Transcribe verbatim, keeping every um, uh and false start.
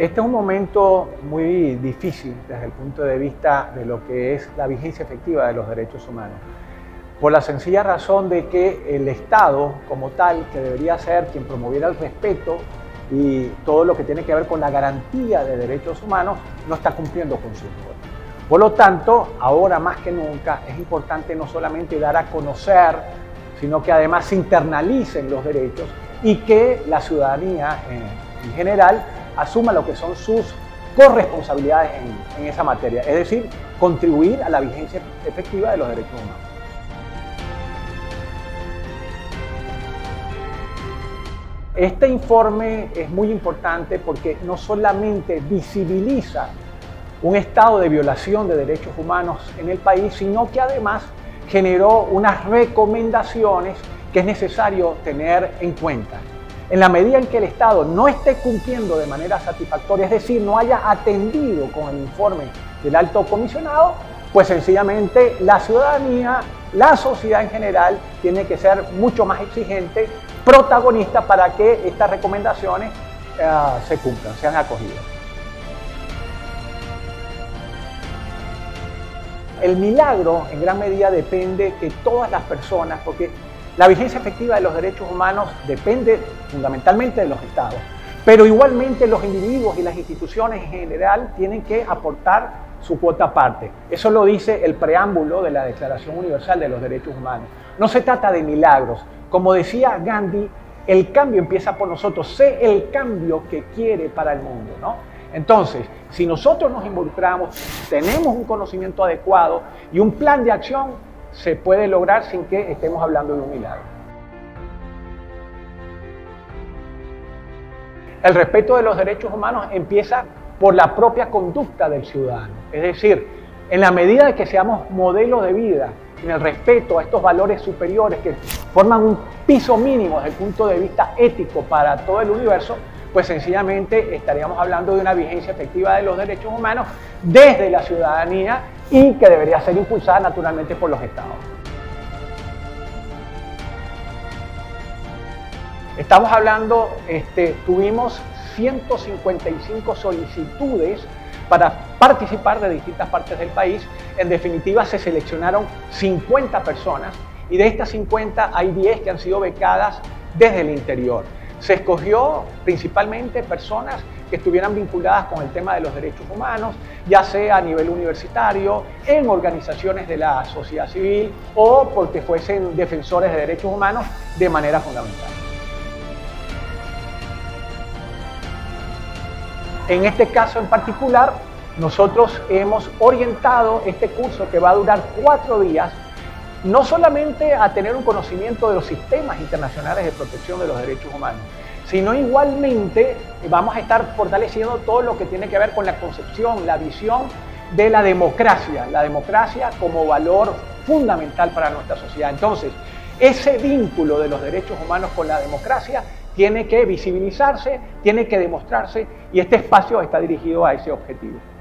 Este es un momento muy difícil desde el punto de vista de lo que es la vigencia efectiva de los derechos humanos, por la sencilla razón de que el Estado como tal, que debería ser quien promoviera el respeto y todo lo que tiene que ver con la garantía de derechos humanos, no está cumpliendo con su rol. Por lo tanto, ahora más que nunca es importante no solamente dar a conocer, sino que además se internalicen los derechos y que la ciudadanía en, en general asuma lo que son sus corresponsabilidades en, en esa materia, es decir, contribuir a la vigencia efectiva de los derechos humanos. Este informe es muy importante porque no solamente visibiliza un estado de violación de derechos humanos en el país, sino que además generó unas recomendaciones que es necesario tener en cuenta. En la medida en que el Estado no esté cumpliendo de manera satisfactoria, es decir, no haya atendido con el informe del alto comisionado, pues sencillamente la ciudadanía, la sociedad en general, tiene que ser mucho más exigente, protagonista para que estas recomendaciones uh, se cumplan, sean acogidas. El milagro en gran medida depende que todas las personas, porque la vigencia efectiva de los derechos humanos depende fundamentalmente de los Estados, pero igualmente los individuos y las instituciones en general tienen que aportar su cuota aparte. Eso lo dice el preámbulo de la Declaración Universal de los Derechos Humanos. No se trata de milagros. Como decía Gandhi, el cambio empieza por nosotros. Sé el cambio que quiere para el mundo, ¿no? Entonces, si nosotros nos involucramos, tenemos un conocimiento adecuado y un plan de acción, se puede lograr sin que estemos hablando de un milagro. El respeto de los derechos humanos empieza por la propia conducta del ciudadano. Es decir, en la medida de que seamos modelos de vida, en el respeto a estos valores superiores que forman un piso mínimo desde el punto de vista ético para todo el universo, pues sencillamente estaríamos hablando de una vigencia efectiva de los derechos humanos desde la ciudadanía y que debería ser impulsada naturalmente por los Estados. Estamos hablando, este, tuvimos ciento cincuenta y cinco solicitudes para participar de distintas partes del país. En definitiva, se seleccionaron cincuenta personas y de estas cincuenta hay diez que han sido becadas desde el interior. Se escogió principalmente personas que estuvieran vinculadas con el tema de los derechos humanos, ya sea a nivel universitario, en organizaciones de la sociedad civil o porque fuesen defensores de derechos humanos de manera fundamental. En este caso en particular, nosotros hemos orientado este curso que va a durar cuatro días, no solamente a tener un conocimiento de los sistemas internacionales de protección de los derechos humanos, sino igualmente vamos a estar fortaleciendo todo lo que tiene que ver con la concepción, la visión de la democracia, la democracia como valor fundamental para nuestra sociedad. Entonces, ese vínculo de los derechos humanos con la democracia tiene que visibilizarse, tiene que demostrarse y este espacio está dirigido a ese objetivo.